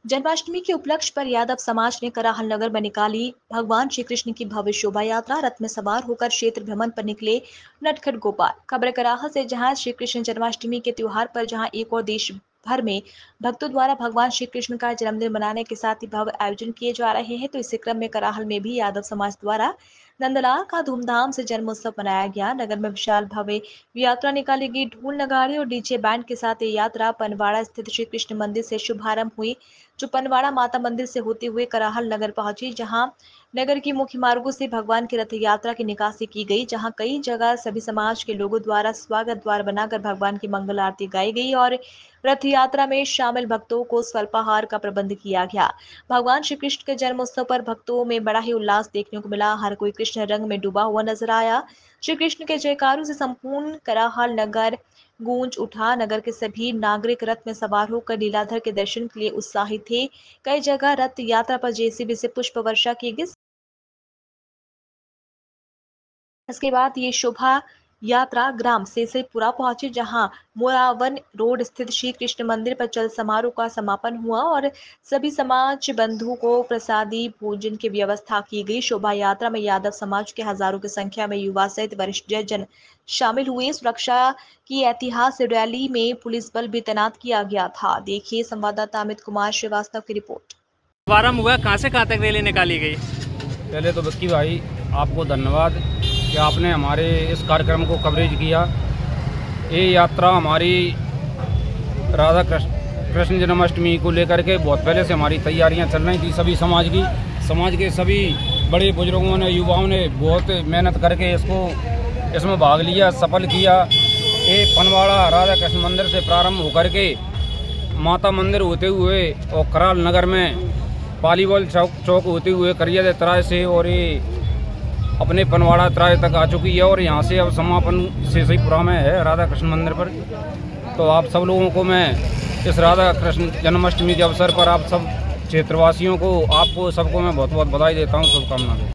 जन्माष्टमी के उपलक्ष्य पर यादव समाज ने कराहल नगर में निकाली भगवान श्री कृष्ण की भव्य शोभा यात्रा। रथ में सवार होकर क्षेत्र भ्रमण पर निकले नटखट गोपाल। खबर कराहल से जहां श्री कृष्ण जन्माष्टमी के त्योहार पर जहां एक और देश भर में भक्तों द्वारा भगवान श्री कृष्ण का जन्मदिन मनाने के साथ ही भव्य आयोजन किए जा रहे हैं, तो इसी क्रम में कराहल में भी यादव समाज द्वारा नंदलाल का धूमधाम से जन्मोत्सव मनाया गया। नगर में विशाल भव्य यात्रा निकाली गई। ढोल नगाड़े और डीजे बैंड के साथ ये यात्रा पनवाड़ा स्थित श्री कृष्ण मंदिर से शुभारंभ हुई, जो पनवाड़ा माता मंदिर से होते हुए कराहल नगर पहुंची, जहां नगर की मुख्य मार्गों से भगवान की रथ यात्रा की निकासी की गई, जहां कई जगह सभी समाज के लोगों द्वारा स्वागत द्वार बनाकर भगवान की मंगल आरती गाई गई और रथ यात्रा में शामिल भक्तों को स्वल्पाहार का प्रबंध किया गया। भगवान श्री कृष्ण के जन्मोत्सव पर भक्तों में बड़ा ही उल्लास देखने को मिला। हर कोई कृष्ण रंग में डूबा हुआ नजर आया। श्री कृष्ण के जयकारों से संपूर्ण कराहल नगर गूंज उठा। नगर के सभी नागरिक रथ में सवार होकर लीलाधर के दर्शन के लिए उत्साहित थे। कई जगह रथ यात्रा पर जेसीबी से पुष्प वर्षा की गई। इसके बाद ये शोभा यात्रा ग्राम सेसेपुरा पहुंची, जहां मोरावन रोड स्थित श्री कृष्ण मंदिर पर चल समारोह का समापन हुआ और सभी समाज बंधुओं को प्रसादी भोजन की व्यवस्था की गई। शोभा यात्रा में यादव समाज के हजारों की संख्या में युवा सहित वरिष्ठ जन शामिल हुए। सुरक्षा की ऐतिहासिक रैली में पुलिस बल भी तैनात किया गया था। देखिए संवाददाता अमित कुमार श्रीवास्तव की रिपोर्ट। शुभारंभ हुआ, कहाँ से कहाँ तक रैली निकाली गई? पहले तो विक्की भाई आपको धन्यवाद कि आपने हमारे इस कार्यक्रम को कवरेज किया। ये यात्रा हमारी राधा कृष्ण जन्माष्टमी को लेकर के बहुत पहले से हमारी तैयारियां चल रही थी। सभी समाज के सभी बड़े बुजुर्गों ने, युवाओं ने बहुत मेहनत करके इसमें भाग लिया, सफल किया। ये पनवाड़ा राधा कृष्ण मंदिर से प्रारंभ होकर के माता मंदिर होते हुए और कराहल नगर में पालीवाल चौक होते हुए करिया तराय से और ये अपने पनवाड़ा तराय तक आ चुकी है और यहाँ से अब समापन सेसेपुरा में है राधा कृष्ण मंदिर पर। तो आप सब लोगों को मैं इस राधा कृष्ण जन्माष्टमी के अवसर पर आप सब क्षेत्रवासियों को, आपको सबको मैं बहुत बहुत बधाई देता हूँ, शुभकामनाएं।